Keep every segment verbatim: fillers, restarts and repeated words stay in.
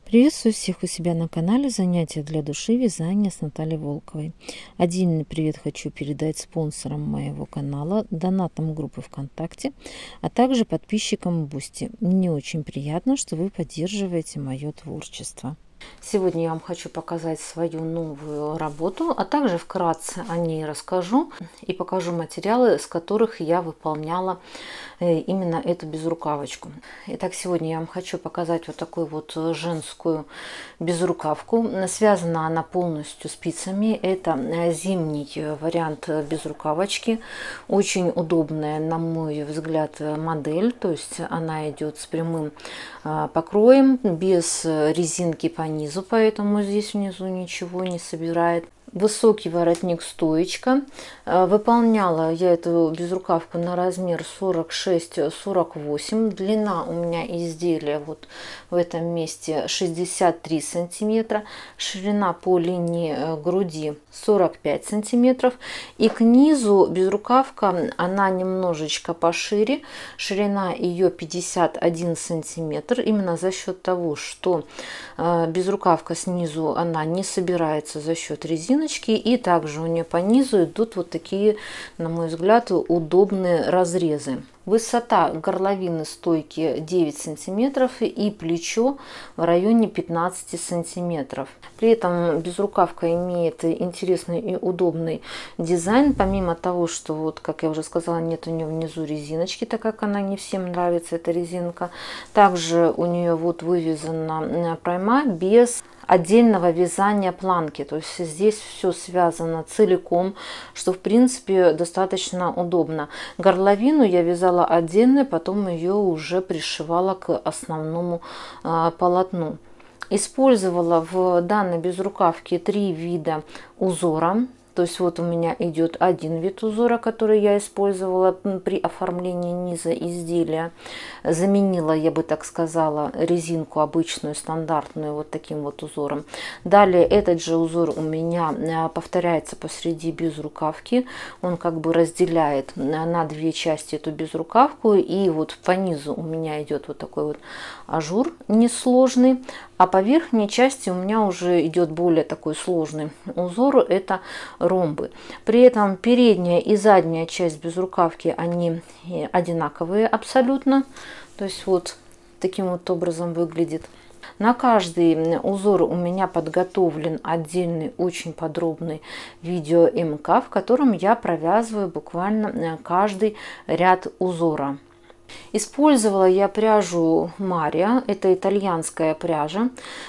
Приветствую всех у себя на канале «Занятия для души. Вязание» с Натальей Волковой. Отдельный привет хочу передать спонсорам моего канала, донатам группы ВКонтакте, а также подписчикам Бусти. Мне очень приятно, что вы поддерживаете мое творчество. Сегодня я вам хочу показать свою новую работу, а также вкратце о ней расскажу и покажу материалы, с которых я выполняла именно эту безрукавочку. Итак, сегодня я вам хочу показать вот такую вот женскую безрукавку. Связана она полностью спицами. Это зимний вариант безрукавочки. Очень удобная, на мой взгляд, модель. То есть она идет с прямым покроем, без резинки по низу, поэтому здесь внизу ничего не собирает. Высокий воротник стоечка. Выполняла я эту безрукавку на размер сорок шесть сорок восемь. Длина у меня изделия вот в этом месте шестьдесят три сантиметра. Ширина по линии груди сорок пять сантиметров. И к низу безрукавка, она немножечко пошире. Ширина ее пятьдесят один сантиметр. Именно за счет того, что безрукавка снизу, она не собирается за счет резины. И также у нее по низу идут вот такие, на мой взгляд, удобные разрезы. Высота горловины стойки девять сантиметров и плечо в районе пятнадцати сантиметров. При этом безрукавка имеет интересный и удобный дизайн. Помимо того, что, вот, как я уже сказала, нет у нее внизу резиночки, так как она не всем нравится, эта резинка. Также у нее вот вывязана пройма без отдельного вязания планки, то есть здесь все связано целиком, что в принципе достаточно удобно. Горловину я вязала отдельно, потом ее уже пришивала к основному а, полотну. Использовала в данной безрукавке три вида узора. То есть вот у меня идет один вид узора, который я использовала при оформлении низа изделия. Заменила, я бы так сказала, резинку обычную, стандартную, вот таким вот узором. Далее этот же узор у меня повторяется посреди безрукавки. Он как бы разделяет на две части эту безрукавку. И вот по низу у меня идет вот такой вот ажур несложный. А по верхней части у меня уже идет более такой сложный узор, это ромбы. При этом передняя и задняя часть безрукавки, они одинаковые абсолютно. То есть вот таким вот образом выглядит. На каждый узор у меня подготовлен отдельный очень подробный видео МК, в котором я провязываю буквально каждый ряд узора. Использовала я пряжу Мария, это итальянская пряжа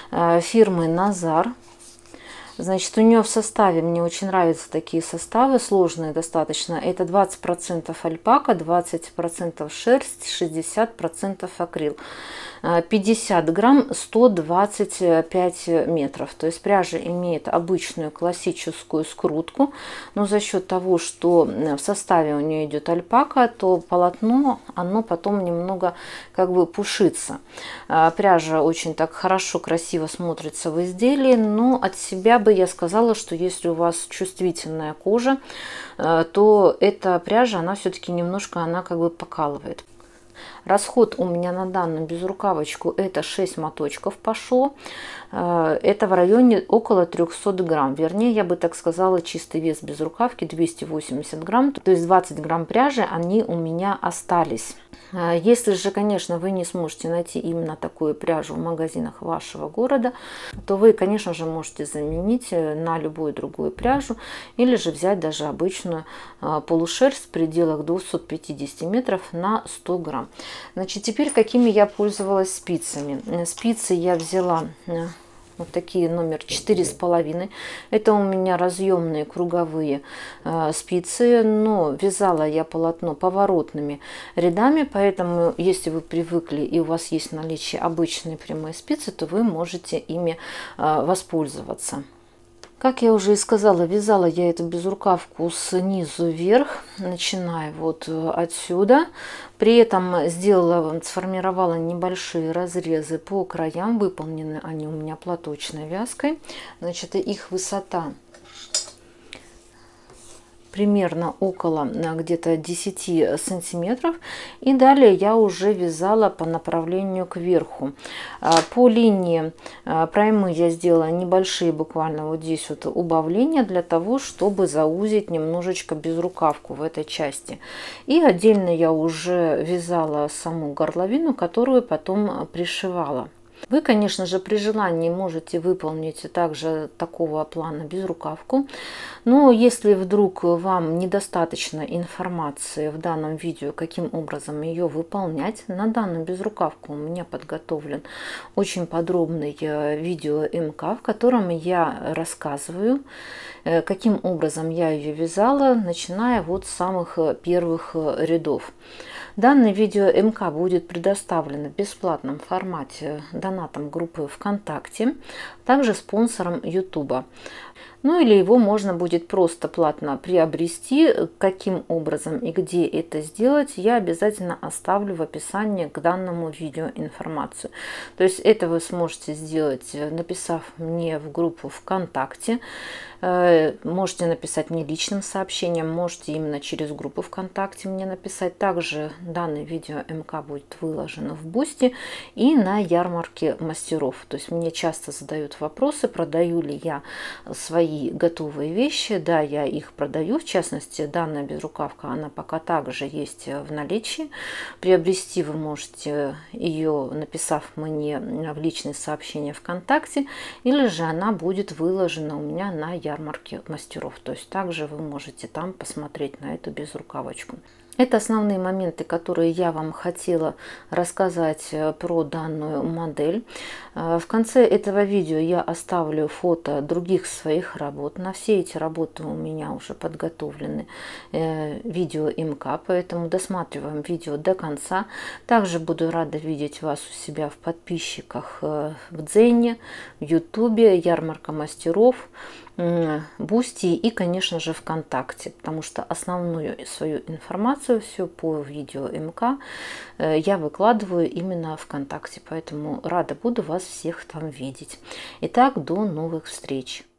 фирмы Назар. Значит, у нее в составе, мне очень нравятся такие составы, сложные достаточно. Это двадцать процентов альпака, двадцать процентов шерсть, шестьдесят процентов акрил. пятьдесят грамм, сто двадцать пять метров. То есть пряжа имеет обычную классическую скрутку, но за счет того, что в составе у нее идет альпака, то полотно, оно потом немного как бы пушится. Пряжа очень так хорошо, красиво смотрится в изделии, но от себя бы я сказала, что если у вас чувствительная кожа, то эта пряжа, она все-таки немножко, она как бы покалывает. Расход у меня на данную безрукавочку это шесть моточков пошло. Это в районе около трёхсот грамм. Вернее, я бы так сказала, чистый вес безрукавки двести восемьдесят грамм. То есть двадцать грамм пряжи, они у меня остались. Если же, конечно, вы не сможете найти именно такую пряжу в магазинах вашего города, то вы, конечно же, можете заменить на любую другую пряжу или же взять даже обычную полушерсть в пределах двухсот пятидесяти метров на сто грамм. Значит, теперь какими я пользовалась спицами. Спицы я взяла вот такие номер четыре с половиной. Это у меня разъемные круговые э, спицы, но вязала я полотно поворотными рядами, поэтому если вы привыкли и у вас есть в наличии обычные прямые спицы, то вы можете ими э, воспользоваться. Как я уже и сказала, вязала я эту безрукавку снизу вверх, начиная вот отсюда. При этом сделала, сформировала небольшие разрезы по краям. Выполнены они у меня платочной вязкой. Значит, их высота примерно около где-то десяти сантиметров. И далее я уже вязала по направлению кверху. По линии проймы я сделала небольшие, буквально вот здесь вот убавления, для того, чтобы заузить немножечко безрукавку в этой части. И отдельно я уже вязала саму горловину, которую потом пришивала. Вы, конечно же, при желании можете выполнить также такого плана безрукавку, но если вдруг вам недостаточно информации в данном видео, каким образом ее выполнять, на данную безрукавку у меня подготовлен очень подробный видео МК, в котором я рассказываю, каким образом я ее вязала, начиная вот с самых первых рядов. Данное видео МК будет предоставлено в бесплатном формате донатом группы ВКонтакте, также спонсором YouTube. Ну или его можно будет просто платно приобрести. Каким образом и где это сделать, я обязательно оставлю в описании к данному видео информацию. То есть это вы сможете сделать, написав мне в группу ВКонтакте. Можете написать мне личным сообщением, можете именно через группу ВКонтакте мне написать. Также данное видео МК будет выложено в Бусти и на ярмарке мастеров. То есть мне часто задают вопросы, продаю ли я свои готовые вещи. Да, я их продаю. В частности, данная безрукавка, она пока также есть в наличии. Приобрести вы можете ее, написав мне в личные сообщения ВКонтакте, или же она будет выложена у меня на ярмарке мастеров. То есть также вы можете там посмотреть на эту безрукавочку. Это основные моменты, которые я вам хотела рассказать про данную модель. В конце этого видео я оставлю фото других своих работ. На все эти работы у меня уже подготовлены видео МК, поэтому досматриваем видео до конца. Также буду рада видеть вас у себя в подписчиках в Дзене, в Ютубе, ярмарка мастеров, Бусти и, конечно же, ВКонтакте, потому что основную свою информацию все по видео МК я выкладываю именно ВКонтакте, поэтому рада буду вас всех там видеть. Итак, до новых встреч!